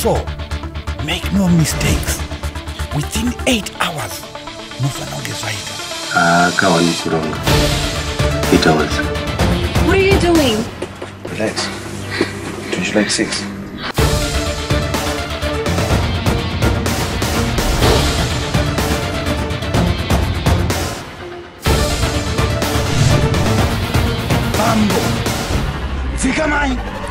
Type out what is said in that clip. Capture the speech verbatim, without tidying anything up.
So, make no mistakes. Within eight hours, Nufana Gezwaita. Ah, Kawani Kuronga. Eight hours. What are you doing? Relax. Finish like six. Bambo. Fika mine.